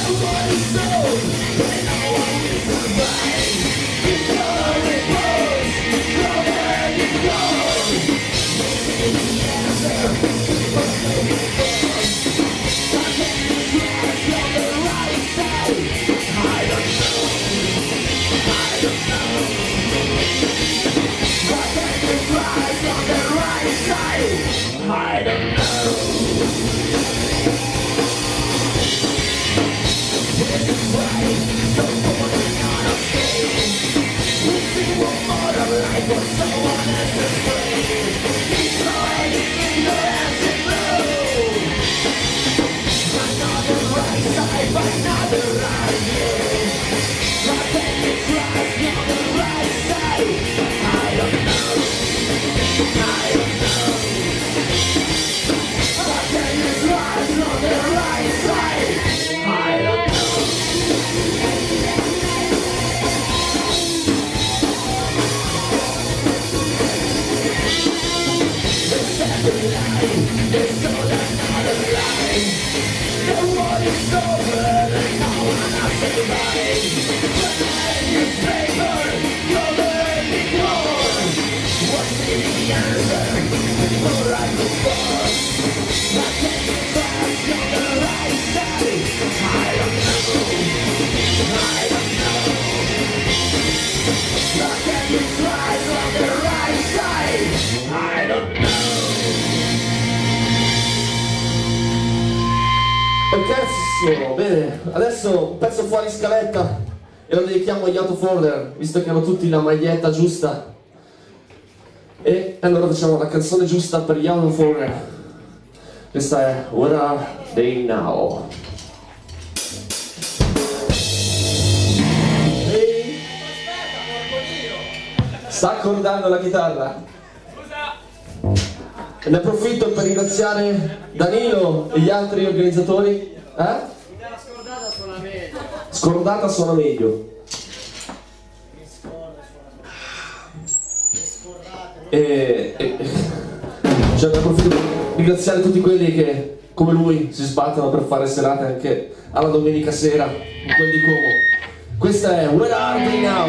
I don't know. This is right, so falling on a fade. We see one more of life for someone else's brain. He's hiding in the acid blue. Another right side, another right way. I think it's right on the right side. I don't know. I don't know. It's all another lie. The war is over and no one has survived. But in newspaper, you're learning more. What's the answer before I go far? I take it fast on the right side. I don't know. I don't know. I take it fast on the right side. I don't know. Cazzo, bene, adesso un pezzo fuori scaletta e lo dedichiamo agli Autofolder, visto che hanno tutti la maglietta giusta. E allora facciamo la canzone giusta per gli Autofolder. Questa è Where Are They Now? Ehi, sta accordando la chitarra. Ne approfitto per ringraziare Danilo e gli altri organizzatori. La scordata suona meglio. Scordata suona meglio. Cioè, ne approfitto per ringraziare tutti quelli che, come lui, si sbattono per fare serate anche alla domenica sera in quel di Como. Questa è Where Are They Now?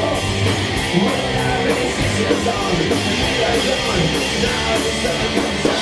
Now the sun comes out.